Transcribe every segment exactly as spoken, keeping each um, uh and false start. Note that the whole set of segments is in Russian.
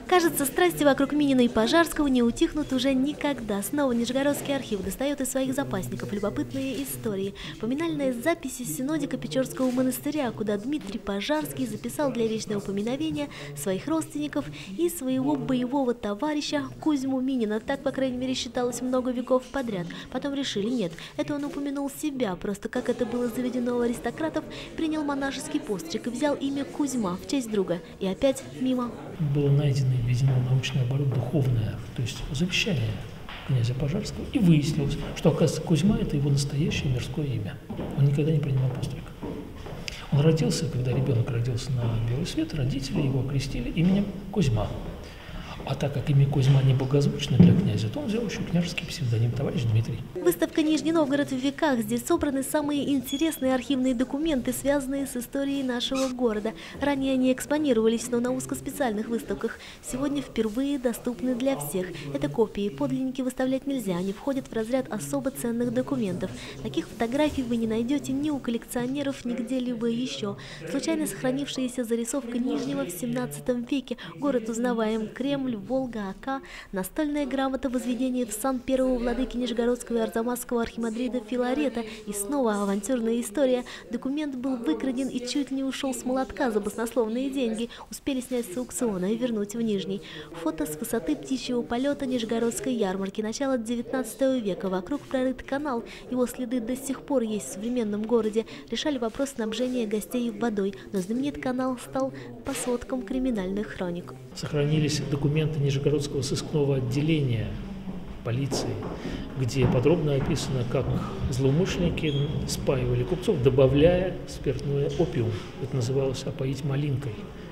Кажется, страсти вокруг Минина и Пожарского не утихнут уже никогда. Снова Нижегородский архив достает из своих запасников любопытные истории. Поминальные записи синодика Печорского монастыря, куда Дмитрий Пожарский записал для вечного упоминовения своих родственников и своего боевого товарища Кузьму Минина. Так, по крайней мере, считалось много веков подряд. Потом решили, нет, это он упомянул себя, просто как это было заведено у аристократов, принял монашеский постриг и взял имя Кузьма в честь друга. И опять мимо. Было найдено и введено в научный оборот духовное, то есть завещание князя Пожарского, и выяснилось, что, оказывается, Кузьма – это его настоящее мирское имя. Он никогда не принимал постриг. Он родился, когда ребенок родился на белый свет, родители его окрестили именем Кузьма. А так как имя Кузьма не благозвучно для князя, то он взял еще княжеский псевдоним товарищ Дмитрий. Выставка «Нижний Новгород в веках». Здесь собраны самые интересные архивные документы, связанные с историей нашего города. Ранее они экспонировались, но на узкоспециальных выставках. Сегодня впервые доступны для всех. Это копии, подлинники выставлять нельзя, они входят в разряд особо ценных документов. Таких фотографий вы не найдете ни у коллекционеров, ни где-либо еще. Случайно сохранившаяся зарисовка Нижнего в семнадцатом веке. Город узнаваем, Кремль, Волга, Ока, настольная грамота возведения в сан первого владыки Нижегородского и Арзамасского архимандрита Филарета. И снова авантюрная история. Документ был выкраден и чуть не ушел с молотка за баснословные деньги. Успели снять с аукциона и вернуть в Нижний. Фото с высоты птичьего полета Нижегородской ярмарки. Начало девятнадцатого века. Вокруг прорыт канал. Его следы до сих пор есть в современном городе. Решали вопрос снабжения гостей водой. Но знаменит канал стал по сводкам криминальных хроник. Сохранились документы Нижегородского сыскного отделения полиции, где подробно описано, как злоумышленники спаивали купцов, добавляя спиртное опиум. Это называлось опоить малинкой.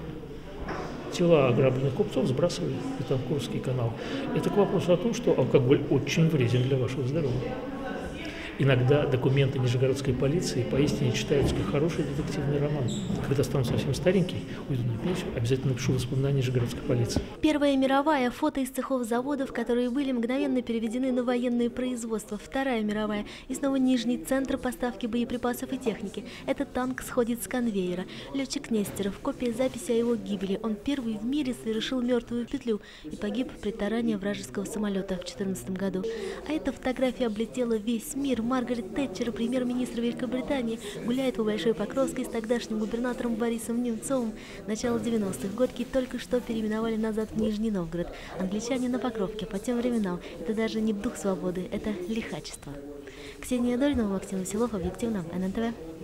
Тела ограбленных купцов сбрасывали в Бетанкурский канал. Это к вопросу о том, что алкоголь очень вреден для вашего здоровья. Иногда документы нижегородской полиции поистине читаются как хороший детективный роман. Когда стану совсем старенький, уйду на пенсию, обязательно напишу воспоминания нижегородской полиции. Первая мировая. Фото из цехов заводов, которые были мгновенно переведены на военное производство. Вторая мировая. И снова Нижний центр поставки боеприпасов и техники. Этот танк сходит с конвейера. Летчик Нестеров. Копия записи о его гибели. Он первый в мире совершил мертвую петлю и погиб при тарании вражеского самолета в две тысячи четырнадцатом году. А эта фотография облетела весь мир. Маргарет Тэтчер, премьер-министр Великобритании, гуляет по Большой Покровской с тогдашним губернатором Борисом Немцовым. Начало девяностых. Годки только что переименовали назад в Нижний Новгород. Англичане на Покровке по тем временам. Это даже не дух свободы, это лихачество. Ксения Дольнова, Максим Веселов, объективно, эн эн тэ вэ.